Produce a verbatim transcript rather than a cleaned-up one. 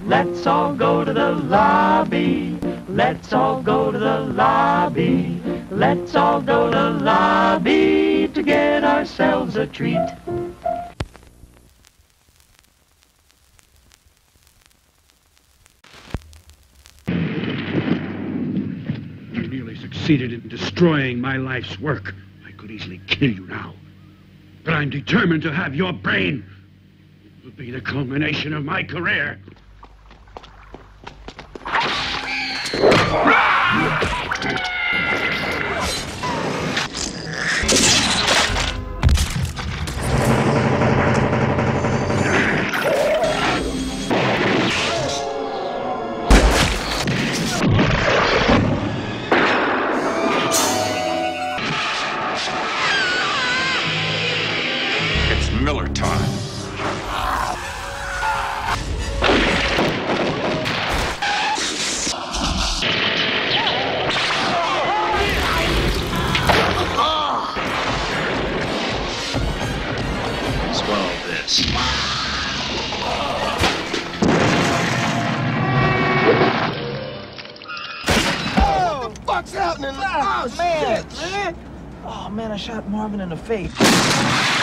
Let's all go to the lobby. Let's all go to the lobby. Let's all go to the lobby to get ourselves a treat. You nearly succeeded in destroying my life's work. I could easily kill you now. But I'm determined to have your brain. It will be the culmination of my career. It's Miller time. Swallow this. What the fuck's happening? Oh, man, shit. man. Oh, man, I shot Marvin in the face.